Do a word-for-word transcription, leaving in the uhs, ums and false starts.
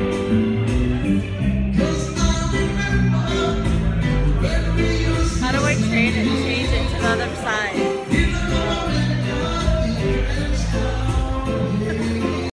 How do I change it, change it to the other side?